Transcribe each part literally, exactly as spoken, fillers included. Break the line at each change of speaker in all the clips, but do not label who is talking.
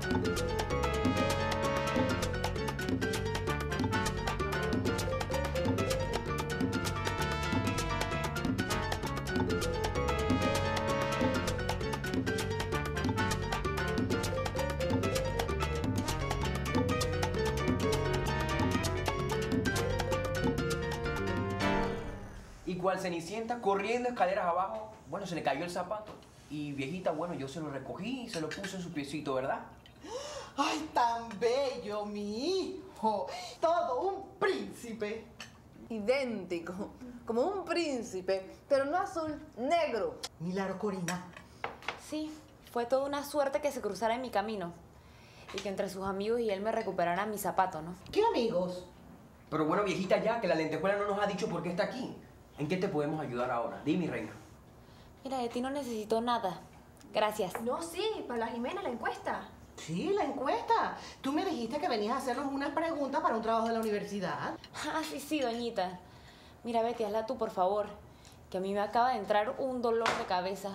Y cual Cenicienta, corriendo escaleras abajo, bueno, se le cayó el zapato. Y viejita, bueno, yo se lo recogí y se lo puse en su piecito, ¿verdad?
¡Ay, tan bello, mi hijo! Todo un príncipe.
Idéntico, como un príncipe, pero no azul, negro.
Milagro, Corina.
Sí, fue toda una suerte que se cruzara en mi camino. Y que entre sus amigos y él me recuperaran mi zapato, ¿no?
¿Qué amigos?
Pero bueno, viejita, ya que la lentejuela no nos ha dicho por qué está aquí. ¿En qué te podemos ayudar ahora? Dime, reina.
Mira, de ti no necesito nada. Gracias.
No, sí, para la Jimena, la encuesta.
Sí, la encuesta. Tú me dijiste que venías a hacernos unas preguntas para un trabajo de la universidad.
Ah, sí, sí, doñita. Mira, Betty, hazla tú, por favor. Que a mí me acaba de entrar un dolor de cabeza.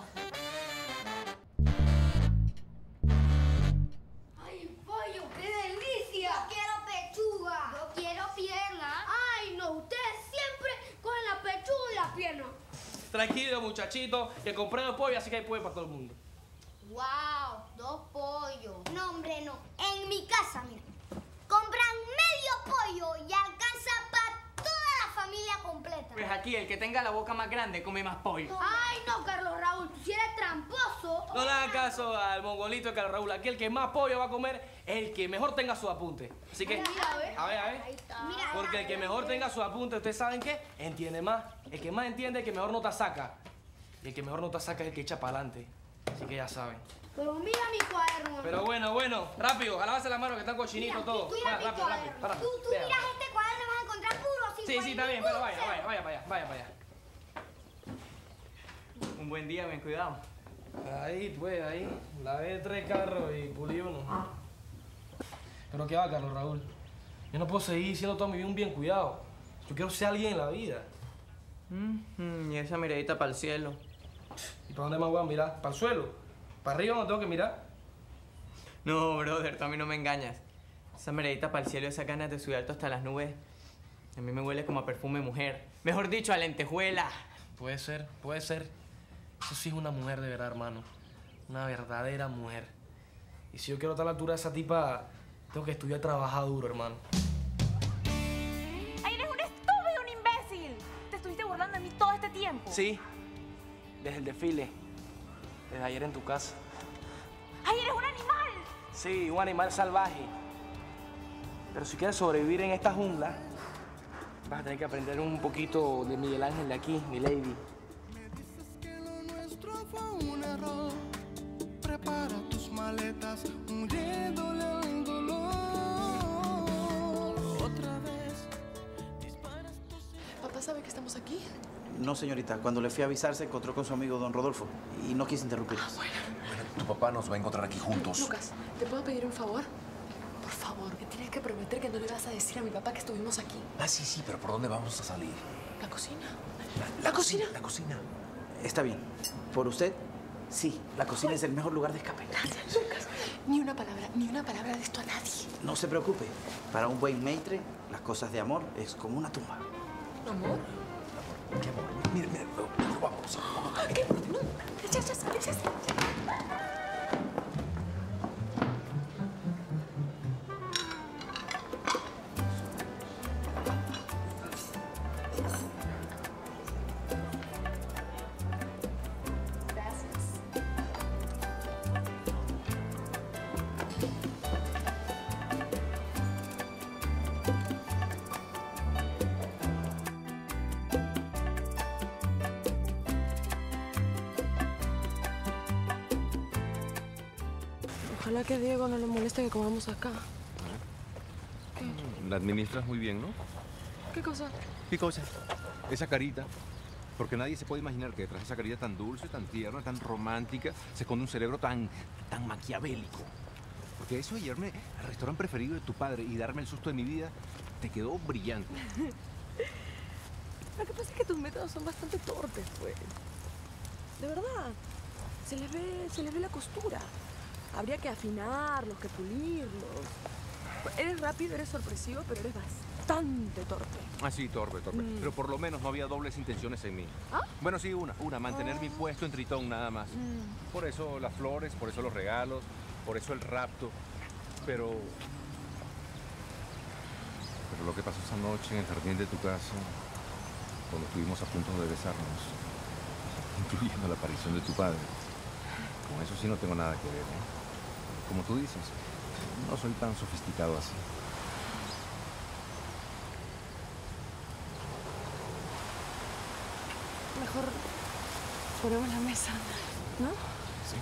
¡Ay, pollo, qué delicia! Yo quiero pechuga. Yo quiero pierna. Ay, no, ustedes siempre con la pechuga y la pierna.
Tranquilo, muchachito, que compré dos pollos, así que hay pollo para todo el mundo.
¡Wow! Dos pollos. No, hombre, no. En mi casa, mira, compran medio pollo y alcanza para toda la familia completa.
Pues aquí, el que tenga la boca más grande come más pollo.
Ay, no, Carlos Raúl, tú si eres tramposo.
No le hagan caso al mongolito de Carlos Raúl. Aquí el que más pollo va a comer es el que mejor tenga su apunte. Así que,
Mira, a ver.
a ver, a ver.
Ahí está. Mira,
Porque el que mejor tenga su apunte, ¿ustedes saben qué? Entiende más. El que más entiende es el que mejor nota saca. Y el que mejor nota saca es el que echa para adelante. Así que ya saben.
Pero mira mi cuaderno.
Pero bueno, bueno, rápido, jalábase la mano que están cochinitos todos.
Tú mira mi
rápido, rápido,
cuaderno.
rápido.
Tú, tú
Vea.
miras este cuaderno y vas a encontrar puro cinco.
Sí, sí, está bien, pero vaya, vaya, vaya para allá, vaya para allá.
Un buen día, bien cuidado.
Ahí, pues, ahí. Lavé tres carros y pulí uno. Pero qué va, Carlos Raúl. Yo no puedo seguir siendo toda mi vida un bien cuidado. Yo quiero ser alguien en la vida.
Mm, y esa miradita para el cielo.
¿Y para dónde más voy a mirar? ¿Para el suelo? ¿Para arriba no tengo que mirar?
No, brother, tú a mí no me engañas. Esa miradita para el cielo, esas ganas de subir alto hasta las nubes, a mí me huele como a perfume de mujer. Mejor dicho, a lentejuela.
Puede ser, puede ser. Eso sí es una mujer de verdad, hermano. Una verdadera mujer. Y si yo quiero estar a la altura de esa tipa, tengo que estudiar y trabajar duro, hermano.
¡Ay, eres un estúpido, un imbécil! Te estuviste burlando de mí todo este tiempo.
Sí, desde el desfile. Desde ayer en tu casa.
¡Ay, eres un animal!
Sí, un animal salvaje. Pero si quieres sobrevivir en esta jungla, vas a tener que aprender un poquito de Miguel Ángel de aquí, mi lady.
Me dices que lo nuestro fue un error. Prepara tus maletas, huyéndole al dolor. Otra vez, disparas tus...
¿Papá sabe que estamos aquí?
No, señorita. Cuando le fui a avisar, se encontró con su amigo don Rodolfo y no quise interrumpir.
Ah, bueno.
Bueno, tu papá nos va a encontrar aquí juntos.
Lucas, ¿te puedo pedir un favor? Por favor, me tienes que prometer que no le vas a decir a mi papá que estuvimos aquí.
Ah, sí, sí, pero ¿por dónde vamos a salir?
¿La cocina?
La,
¿La cocina?
La cocina.
Está bien. Por usted, sí. La cocina es el mejor lugar de escape.
Gracias, Lucas. Ni una palabra, ni una palabra de esto a nadie.
No se preocupe. Para un buen maitre, las cosas de amor es como una tumba.
¿Amor?
¿Qué amor? Mira, mira, no, no, vamos.
¿Qué? No, ya, ya, ya, ya. Ojalá que Diego no le moleste que comamos acá. ¿Qué?
La administras muy bien, ¿no?
¿Qué cosa?
¿Qué cosa? Esa carita. Porque nadie se puede imaginar que detrás de esa carita tan dulce, tan tierna, tan romántica, se esconde un cerebro tan, tan maquiavélico. Porque eso de llevarme al restaurante preferido de tu padre y darme el susto de mi vida, te quedó brillante.
Lo que pasa es que tus métodos son bastante torpes, pues. De verdad. Se les ve, se les ve la costura. Habría que afinarlos, que pulirlos. Eres rápido, eres sorpresivo, pero eres bastante torpe.
Ah, sí, torpe, torpe.
Mm.
Pero por lo menos no había dobles intenciones en mí.
¿Ah?
Bueno, sí, una, una, mantener mi puesto en Tritón nada más.
Mm.
Por eso las flores, por eso los regalos, por eso el rapto. Pero... Pero lo que pasó esa noche en el jardín de tu casa, cuando estuvimos a punto de besarnos, incluyendo la aparición de tu padre, con eso sí no tengo nada que ver, ¿eh? Como tú dices, no soy tan sofisticado así.
Mejor ponemos la mesa, ¿no?
Sí.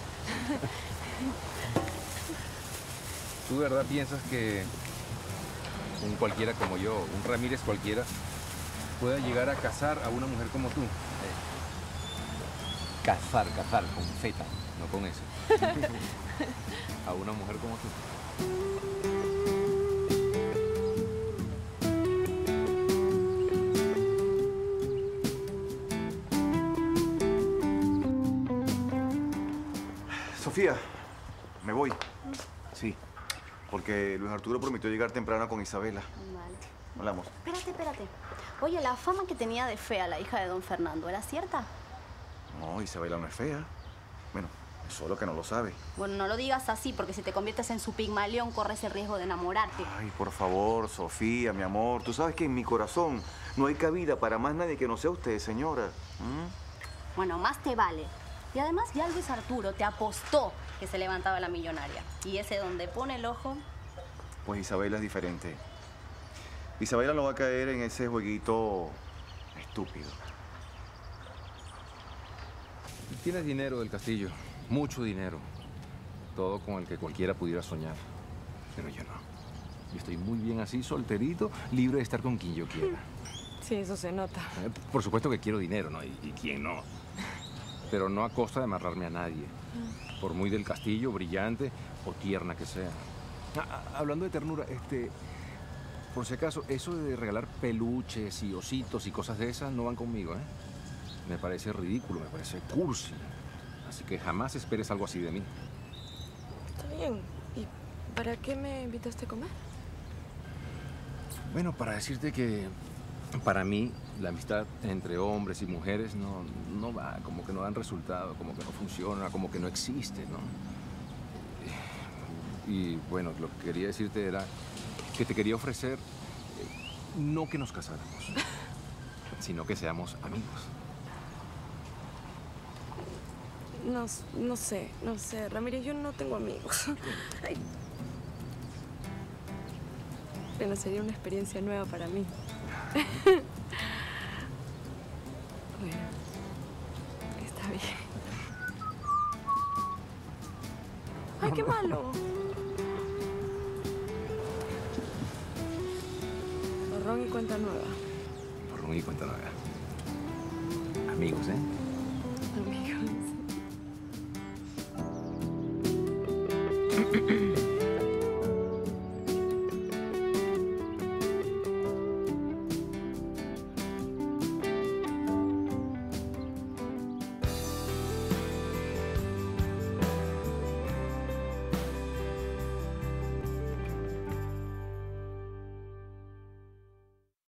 ¿Tú de verdad piensas que un cualquiera como yo, un Ramírez cualquiera, pueda llegar a casar a una mujer como tú? Eh, cazar, cazar, con feta, no con eso. A una mujer como tú.
Sofía, me voy. Sí, porque Luis Arturo prometió llegar temprano con Isabela.
Vale.
Hablamos.
Espérate, espérate. Oye, la fama que tenía de fea la hija de don Fernando, ¿era cierta?
No, Isabela no es fea. Bueno, es solo que no lo sabe.
Bueno, no lo digas así, porque si te conviertes en su pigmalión, corres el riesgo de enamorarte.
Ay, por favor, Sofía, mi amor. Tú sabes que en mi corazón no hay cabida para más nadie que no sea usted, señora. ¿Mm?
Bueno, más te vale. Y además ya Luis Arturo te apostó que se levantaba la millonaria. Y ese donde pone el ojo...
Pues Isabela es diferente. Isabela no va a caer en ese jueguito estúpido.
Tienes dinero del castillo, mucho dinero. Todo con el que cualquiera pudiera soñar. Pero yo no. Yo estoy muy bien así, solterito, libre de estar con quien yo quiera.
Sí, eso se nota.
Eh, Por supuesto que quiero dinero, ¿no? ¿Y, y quién no? Pero no a costa de amarrarme a nadie. Por muy del castillo, brillante o tierna que sea. Ah, ah, hablando de ternura, este... Por si acaso, eso de regalar peluches y ositos y cosas de esas no van conmigo, ¿eh? Me parece ridículo, me parece cursi. Así que jamás esperes algo así de mí.
Está bien. ¿Y para qué me invitaste a comer?
Bueno, para decirte que para mí la amistad entre hombres y mujeres no, no va, como que no dan resultado, como que no funciona, como que no existe, ¿no? Y bueno, lo que quería decirte era que te quería ofrecer eh, no que nos casáramos, sino que seamos amigos.
No, no sé, no sé. Ramírez, yo no tengo amigos. Ay. Bueno, sería una experiencia nueva para mí. Bueno, está bien. Ay, qué malo. Borrón y cuenta nueva.
Borrón y cuenta nueva. Amigos, ¿eh?
Amigos.